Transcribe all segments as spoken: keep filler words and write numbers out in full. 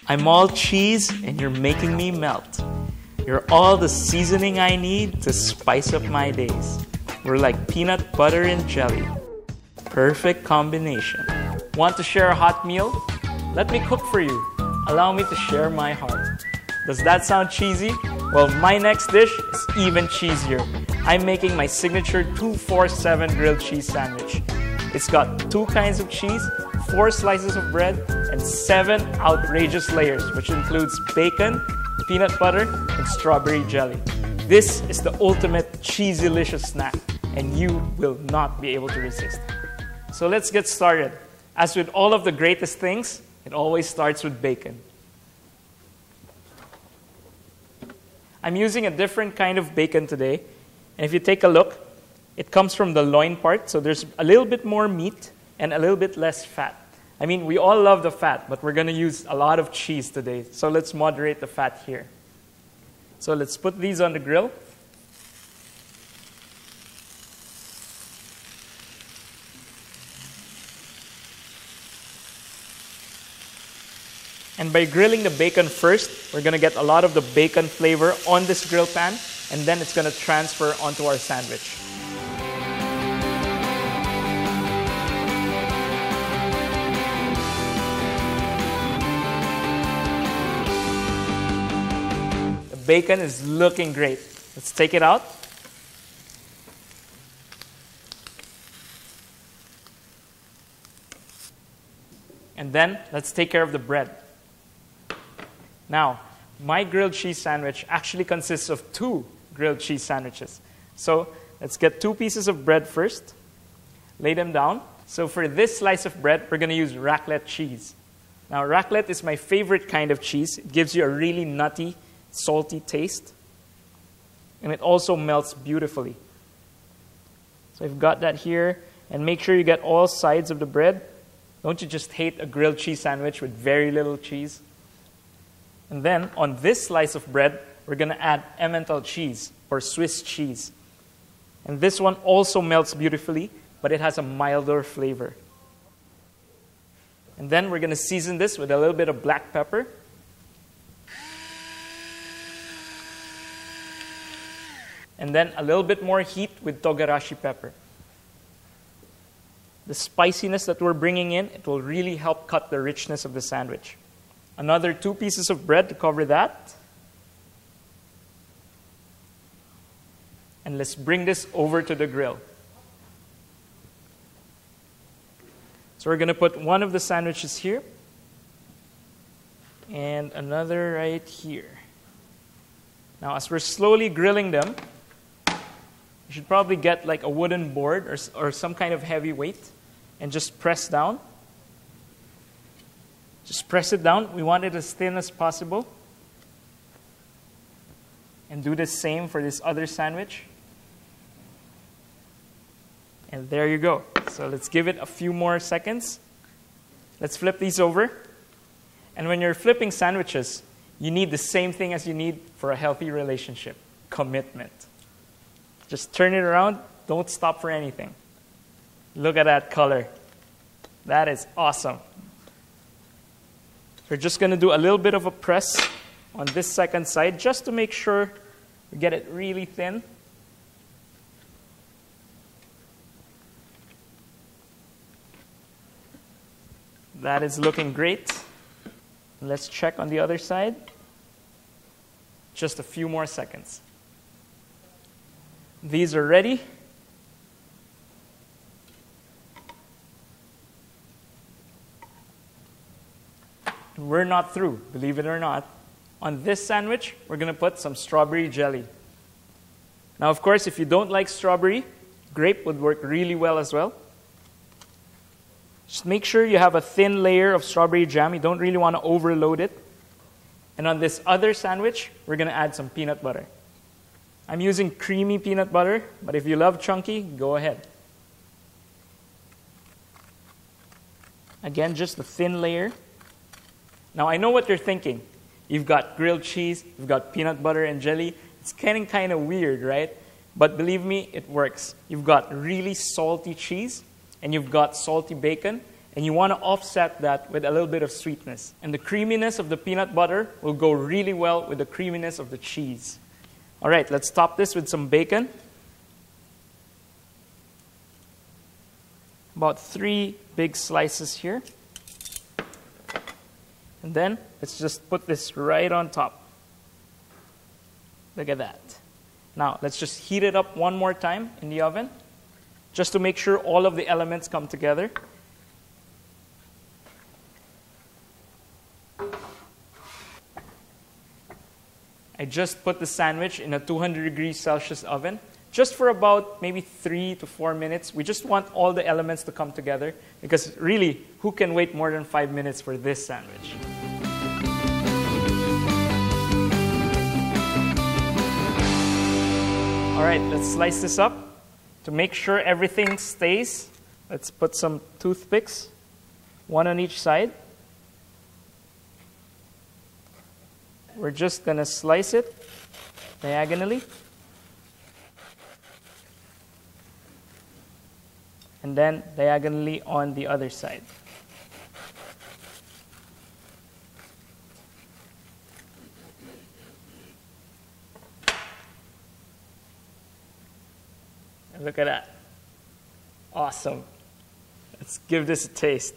I'm all cheese and you're making me melt. You're all the seasoning I need to spice up my days. We're like peanut butter and jelly. Perfect combination. Want to share a hot meal? Let me cook for you. Allow me to share my heart. Does that sound cheesy? Well, my next dish is even cheesier. I'm making my signature two four seven grilled cheese sandwich. It's got two kinds of cheese, four slices of bread, and seven outrageous layers, which includes bacon, peanut butter, and strawberry jelly. This is the ultimate cheesy-licious snack, and you will not be able to resist. So let's get started. As with all of the greatest things, it always starts with bacon. I'm using a different kind of bacon today, and if you take a look, it comes from the loin part, so there's a little bit more meat and a little bit less fat. I mean, we all love the fat, but we're going to use a lot of cheese today, so let's moderate the fat here. So let's put these on the grill. And by grilling the bacon first, we're going to get a lot of the bacon flavor on this grill pan, and then it's going to transfer onto our sandwich. The bacon is looking great. Let's take it out. And then let's take care of the bread. Now, my grilled cheese sandwich actually consists of two grilled cheese sandwiches. So let's get two pieces of bread first, lay them down. So for this slice of bread, we're going to use raclette cheese. Now, raclette is my favorite kind of cheese. It gives you a really nutty, salty taste. And it also melts beautifully. So I've got that here. And make sure you get all sides of the bread. Don't you just hate a grilled cheese sandwich with very little cheese? And then, on this slice of bread, we're going to add Emmental cheese, or Swiss cheese. And this one also melts beautifully, but it has a milder flavor. And then we're going to season this with a little bit of black pepper. And then a little bit more heat with togarashi pepper. The spiciness that we're bringing in, it will really help cut the richness of the sandwich. Another two pieces of bread to cover that. And let's bring this over to the grill. So we're going to put one of the sandwiches here. And another right here. Now, as we're slowly grilling them, you should probably get like a wooden board or, or some kind of heavy weight and just press down. Just press it down. We want it as thin as possible. And do the same for this other sandwich. And there you go. So let's give it a few more seconds. Let's flip these over. And when you're flipping sandwiches, you need the same thing as you need for a healthy relationship: commitment. Just turn it around. Don't stop for anything. Look at that color. That is awesome. We're just going to do a little bit of a press on this second side just to make sure we get it really thin. That is looking great. Let's check on the other side. Just a few more seconds. These are ready. We're not through, believe it or not. On this sandwich, we're going to put some strawberry jelly. Now, of course, if you don't like strawberry, grape would work really well as well. Just make sure you have a thin layer of strawberry jam. You don't really want to overload it. And on this other sandwich, we're going to add some peanut butter. I'm using creamy peanut butter, but if you love chunky, go ahead. Again, just a thin layer. Now, I know what you're thinking. You've got grilled cheese, you've got peanut butter and jelly. It's getting kind of weird, right? But believe me, it works. You've got really salty cheese, and you've got salty bacon, And you want to offset that with a little bit of sweetness. And the creaminess of the peanut butter will go really well with the creaminess of the cheese. All right, let's top this with some bacon. About three big slices here. And then let's just put this right on top. Look at that. Now, let's just heat it up one more time in the oven, just to make sure all of the elements come together. I just put the sandwich in a two hundred degrees Celsius oven, just for about maybe three to four minutes. We just want all the elements to come together, because really, who can wait more than five minutes for this sandwich? All right, let's slice this up. To make sure everything stays, let's put some toothpicks, one on each side. We're just going to slice it diagonally. And then diagonally on the other side. And look at that. Awesome. Let's give this a taste.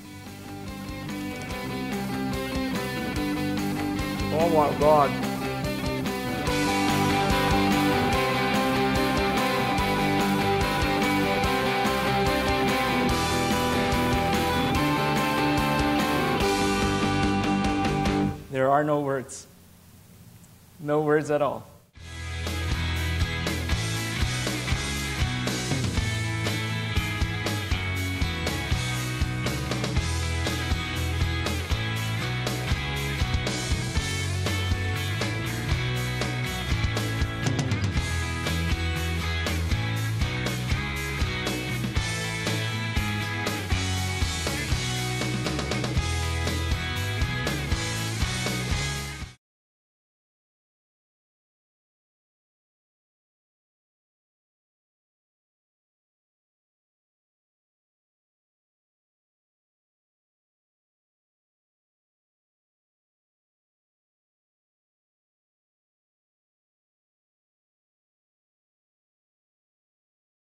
Oh my God. There are no words. No words at all.